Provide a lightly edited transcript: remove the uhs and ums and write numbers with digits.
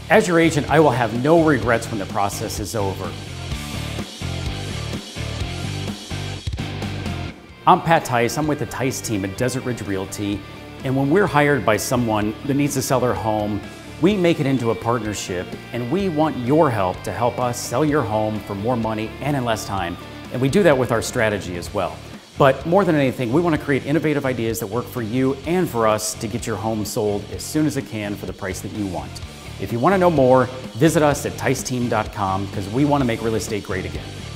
As your agent, I will have no regrets when the process is over. I'm Pat Tice. I'm with the Tice team at Desert Ridge Realty. And when we're hired by someone that needs to sell their home, we make it into a partnership, and we want your help to help us sell your home for more money and in less time. And we do that with our strategy as well. But more than anything, we want to create innovative ideas that work for you and for us to get your home sold as soon as it can for the price that you want. If you want to know more, visit us at TiceTeam.com because we want to make real estate great again.